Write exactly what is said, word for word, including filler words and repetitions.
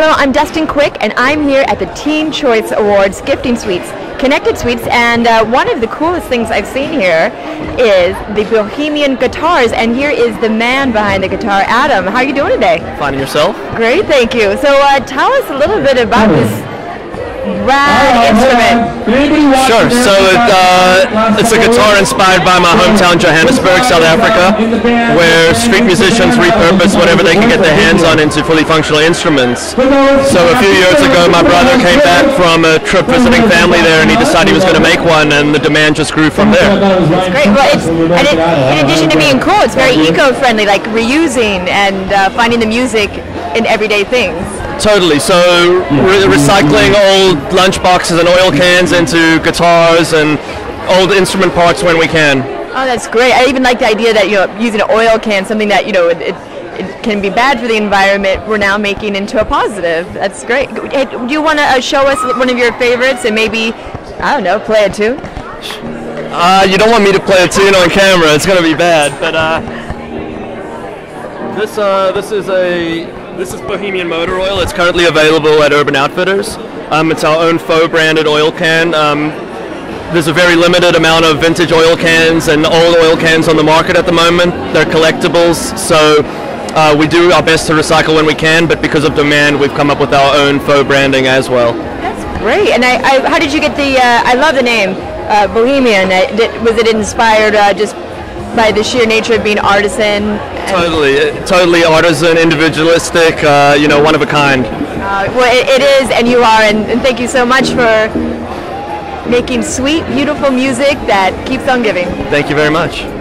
Hello, I'm Dustin Quick, and I'm here at the Teen Choice Awards Gifting Suites, Connected Suites, and uh, one of the coolest things I've seen here is the Bohemian guitars, and here is the man behind the guitar, Adam. How are you doing today? Fine, and yourself? Great, thank you. So uh, tell us a little bit about this rad instrument. Sure. So it, uh, it's a guitar inspired by my hometown, Johannesburg, South Africa, where street musicians repurpose whatever they can get their hands on into fully functional instruments. So a few years ago, my brother came back from a trip visiting family there, and he decided he was going to make one, and the demand just grew from there. That's great. Well, it's, and it, in addition to being cool, it's very eco-friendly, like reusing and uh, finding the music in everyday things. Totally. So re recycling old lunch boxes and oil cans into guitars and old instrument parts when we can. Oh, that's great. I even like the idea that, you know, using an oil can, something that, you know, it, it, it can be bad for the environment, we're now making into a positive. That's great. Hey, do you want to uh, show us one of your favorites and maybe, I don't know, play a tune? Uh, you don't want me to play a tune on camera. It's going to be bad. But uh, this uh, this is a This is Bohemian motor oil. It's currently available at Urban Outfitters. Um, it's our own faux branded oil can. Um, there's a very limited amount of vintage oil cans and old oil cans on the market at the moment. They're collectibles, so uh, we do our best to recycle when we can, but because of demand, we've come up with our own faux branding as well. That's great. And I, I, how did you get the, uh, I love the name, uh, Bohemian. Uh, did, was it inspired uh, just by the sheer nature of being artisan? Totally, totally artisan, individualistic, uh, you know, one of a kind. Uh, well, it, it is, and you are, and, and thank you so much for making sweet, beautiful music that keeps on giving. Thank you very much.